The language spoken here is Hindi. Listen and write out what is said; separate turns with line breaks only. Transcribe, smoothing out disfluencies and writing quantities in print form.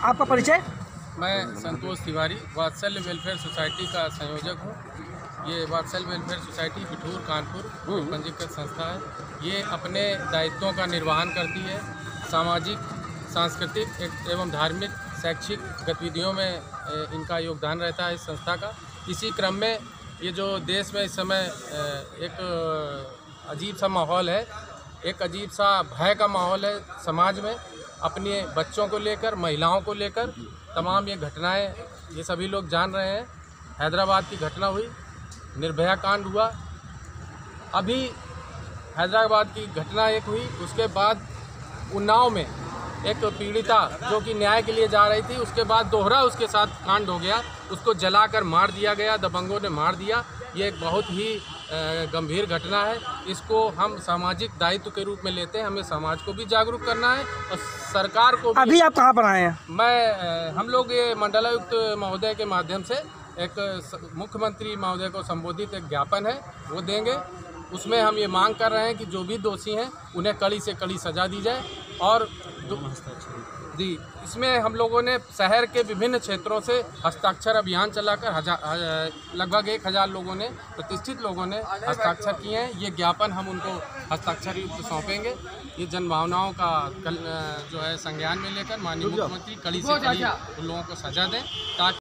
आपका परिचय?
मैं संतोष तिवारी वात्सल्य वेलफेयर सोसाइटी का संयोजक हूँ। ये वात्सल्य वेलफेयर सोसाइटी बिठूर कानपुर पंजीकृत संस्था है। ये अपने दायित्वों का निर्वहन करती है। सामाजिक, सांस्कृतिक एवं धार्मिक, शैक्षिक गतिविधियों में इनका योगदान रहता है इस संस्था का। इसी क्रम में ये जो देश में इस समय एक अजीब सा माहौल है, एक अजीब सा भय का माहौल है समाज में, अपने बच्चों को लेकर, महिलाओं को लेकर तमाम ये घटनाएं ये सभी लोग जान रहे हैं। हैदराबाद की घटना हुई, निर्भया कांड हुआ, अभी हैदराबाद की घटना एक हुई, उसके बाद उन्नाव में एक पीड़िता जो कि न्याय के लिए जा रही थी, उसके बाद दोहरा उसके साथ कांड हो गया, उसको जलाकर मार दिया गया, दबंगों ने मार दिया। ये एक बहुत ही गंभीर घटना है। इसको हम सामाजिक दायित्व के रूप में लेते हैं। हमें समाज को भी जागरूक करना है और सरकार को भी।
अभी आप कहाँ पर आए हैं?
हम लोग ये मंडलायुक्त महोदय के माध्यम से एक मुख्यमंत्री महोदय को संबोधित एक ज्ञापन है वो देंगे। उसमें हम ये मांग कर रहे हैं कि जो भी दोषी हैं उन्हें कड़ी से कड़ी सजा दी जाए। और जी, इसमें हम लोगों ने शहर के विभिन्न क्षेत्रों से हस्ताक्षर अभियान चलाकर लगभग 1000 लोगों ने, प्रतिष्ठित लोगों ने हस्ताक्षर किए हैं। ये ज्ञापन हम उनको हस्ताक्षर युक्त सौंपेंगे। ये जनभावनाओं का जो है संज्ञान में लेकर माननीय मुख्यमंत्री कड़ी से कड़ी उन लोगों को सजा दें ताकि